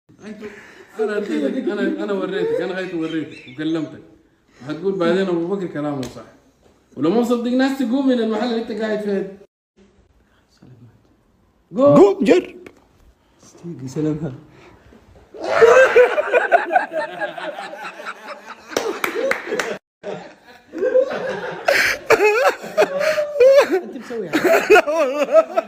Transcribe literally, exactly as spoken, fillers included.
انا اديتك، انا انا وريتك، انا هيت وريتك وكلمتك، هتقول بعدين ابو بكر كلامه صح، ولو ما مصدقناش تقوم من المحل اللي انت قاعد فيه. قوم جرب. سلام هلا. انت مسويها. لا والله